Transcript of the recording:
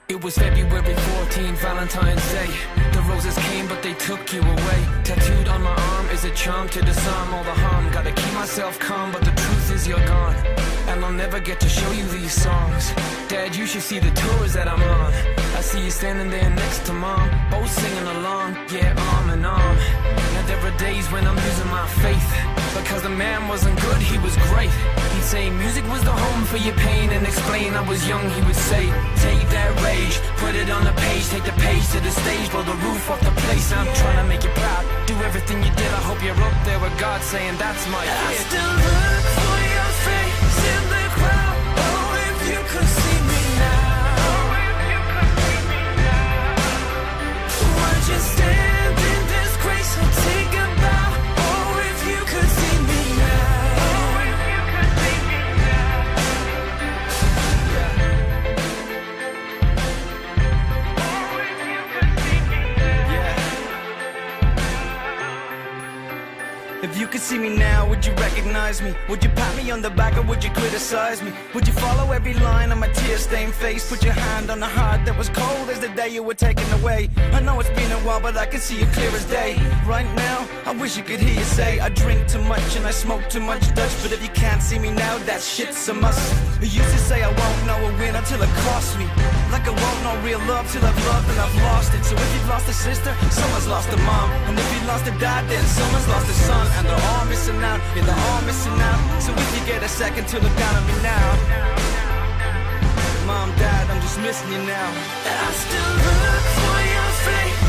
It was February 14th, Valentine's Day. The roses came, but they took you away. Tattooed on my arm is a charm to disarm all the harm. Gotta keep myself calm, but the truth is you're gone, and I'll never get to show you these songs. Dad, you should see the tours that I'm on. I see you standing there next to Mom, both singing along, yeah, arm in arm. Now there are days when I'm losing my faith, because the man wasn't good, he was great. He'd say music was the home for your pain, and explain I was young, he would say, take that rage, put it on the page, take the page to the stage, blow the roof off the place. I'm trying to make you proud, do everything you did. I hope you're up there with God saying that's my kid. I still look for your face in the crowd. Oh, if you could see me now. Would you stand in disgrace or take a bow? Oh, if you could see me now. If you could see me now, would you recognize me? Would you pat me on the back or would you criticize me? Would you follow every line on my tear-stained face? Put your hand on the heart that was cold as the day you were taken away. I know it's been a while, but I can see you clear as day. Right now, I wish you could hear you say I drink too much and I smoke too much Dutch. But if you can't see me now, that shit's a must. You used to say I won't know a winner till it costs me, like I won't know real love till I've loved and I've lost it. So if you've lost a sister, someone's lost a mom. And if you lost a dad, then someone's lost a son. And they're all missing out, yeah, they're all missing out. So if you get a second to look down on me now, Mom, Dad, I'm just missing you now. I still look for your face